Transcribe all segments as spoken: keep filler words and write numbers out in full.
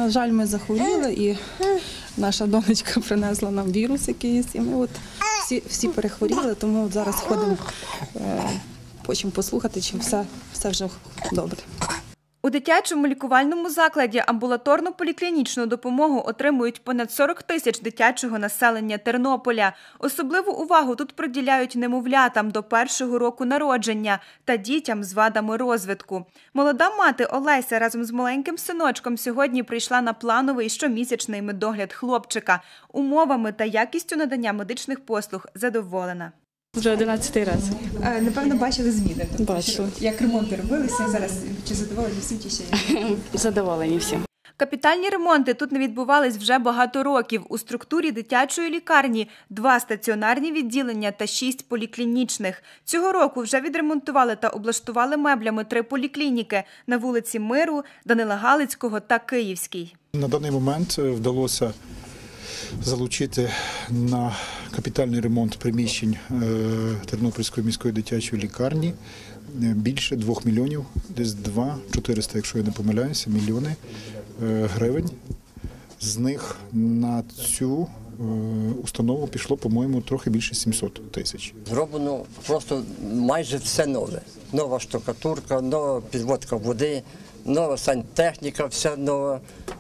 на жаль, ми захворіли, і наша донечка принесла нам вірус якийсь, і ми от всі, всі перехворіли, тому от зараз ходимо, е, хочемо послухати, чи все, все вже добре. У дитячому лікувальному закладі амбулаторно-поліклінічну допомогу отримують понад сорок тисяч дитячого населення Тернополя. Особливу увагу тут приділяють немовлятам до першого року народження та дітям з вадами розвитку. Молода мати Олеся разом з маленьким синочком сьогодні прийшла на плановий щомісячний медогляд хлопчика. Умовами та якістю надання медичних послуг задоволена. Вже одинадцятий раз. Напевно, бачили зміни. Бачила. Як ремонти робилися зараз, чи задоволені всім, чи ще ні? Задоволені всім. Капітальні ремонти тут не відбувались вже багато років. У структурі дитячої лікарні два стаціонарні відділення та шість поліклінічних. Цього року вже відремонтували та облаштували меблями три поліклініки на вулиці Миру, Данила Галицького та Київській. На даний момент вдалося залучити на капітальний ремонт приміщень Тернопільської міської дитячої лікарні більше двох мільйонів, десь два чотириста, якщо я не помиляюся, мільйони гривень. З них на цю установу пішло, по-моєму, трохи більше сімсот тисяч. Зроблено просто майже все нове. Нова штукатурка, нова підводка води, нова сантехніка, вся нова,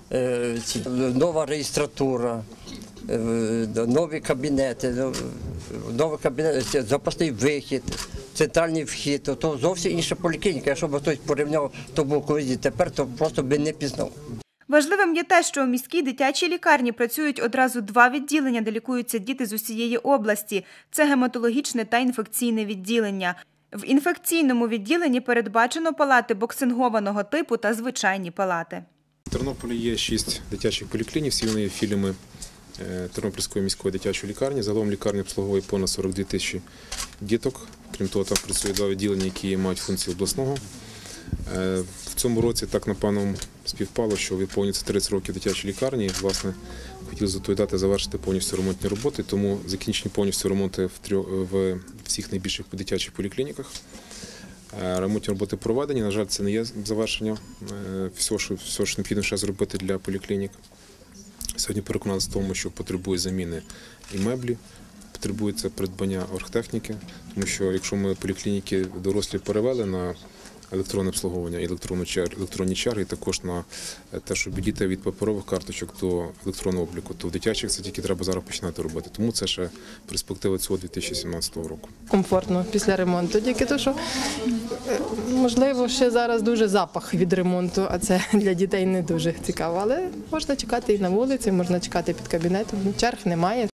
нова реєстратура, нові кабінети, новий кабінет, запасний вихід, центральний вхід. То зовсім інша поліклініка. Якщо б хтось порівняв, то був колись, тепер то просто би не пізнав. Важливим є те, що у міській дитячій лікарні працюють одразу два відділення, де лікуються діти з усієї області. Це гематологічне та інфекційне відділення. В інфекційному відділенні передбачено палати боксингованого типу та звичайні палати. В Тернополі є шість дитячих поліклінік, всі вони є філіями Тернопільської міської дитячої лікарні. Загалом лікарня обслуговує понад сорок дві тисячі діток. Крім того, там працює два відділення, які мають функції обласного. В цьому році так, напевно, співпало, що виповнюється тридцять років дитячої лікарні. І, власне, хотіли за тої дати завершити повністю ремонтні роботи, тому закінчені повністю ремонти в всіх найбільших дитячих поліклініках. Ремонтні роботи проведені, на жаль, це не є завершення всього, що, всього, що необхідно ще зробити для поліклінік. Сьогодні переконалися в тому, що потребує заміни і меблі, потребується придбання оргтехніки, тому що якщо ми поліклініки дорослі перевели на електронне обслуговування і електронні черги, також на те, щоб діти від паперових карточок до електронного обліку, то в дитячих це тільки треба зараз починати робити. Тому це ще перспектива цього дві тисячі сімнадцятого року. Комфортно після ремонту, тільки то, що можливо ще зараз дуже запах від ремонту, а це для дітей не дуже цікаво. Але можна чекати і на вулиці, можна чекати під кабінетом, черг немає.